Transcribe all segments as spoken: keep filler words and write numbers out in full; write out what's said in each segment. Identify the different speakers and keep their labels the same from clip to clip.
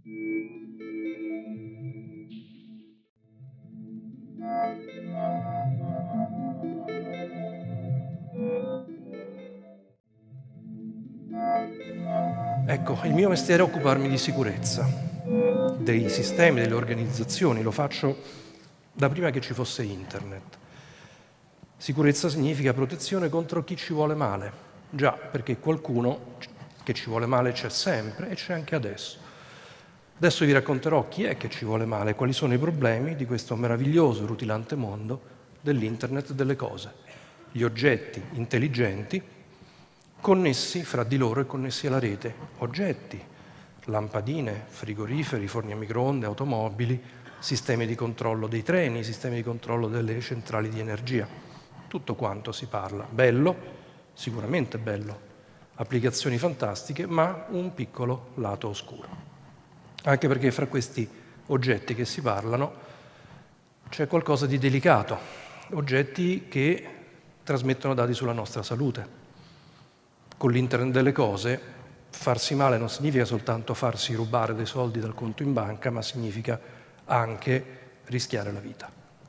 Speaker 1: Ecco, il mio mestiere è occuparmi di sicurezza, dei sistemi, delle organizzazioni, lo faccio da prima che ci fosse internet. Sicurezza significa protezione contro chi ci vuole male, già, perché qualcuno che ci vuole male c'è sempre e c'è anche adesso. Adesso vi racconterò chi è che ci vuole male e quali sono i problemi di questo meraviglioso, rutilante mondo dell'internet delle cose. Gli oggetti intelligenti connessi fra di loro e connessi alla rete. Oggetti, lampadine, frigoriferi, forni a microonde, automobili, sistemi di controllo dei treni, sistemi di controllo delle centrali di energia. Tutto quanto si parla. Bello, sicuramente bello. Applicazioni fantastiche, ma un piccolo lato oscuro. Anche perché fra questi oggetti che si parlano c'è qualcosa di delicato. Oggetti che trasmettono dati sulla nostra salute. Con l'internet delle cose, farsi male non significa soltanto farsi rubare dei soldi dal conto in banca, ma significa anche rischiare la vita.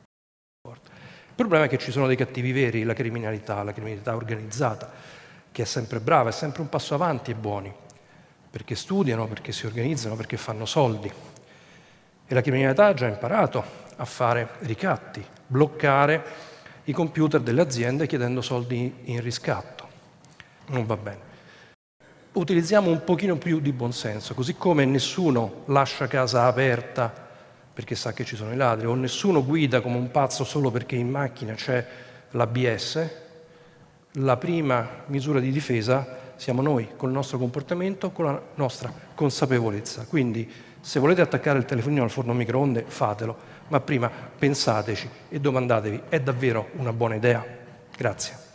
Speaker 1: Il problema è che ci sono dei cattivi veri, la criminalità, la criminalità organizzata, che è sempre brava, è sempre un passo avanti e buoni, perché studiano, perché si organizzano, perché fanno soldi. E la criminalità ha già imparato a fare ricatti, bloccare i computer delle aziende chiedendo soldi in riscatto. Non va bene. Utilizziamo un pochino più di buonsenso, così come nessuno lascia casa aperta perché sa che ci sono i ladri, o nessuno guida come un pazzo solo perché in macchina c'è l'A B S, la prima misura di difesa siamo noi, col nostro comportamento, con la nostra consapevolezza. Quindi, se volete attaccare il telefonino al forno a microonde, fatelo, ma prima pensateci e domandatevi, è davvero una buona idea? Grazie.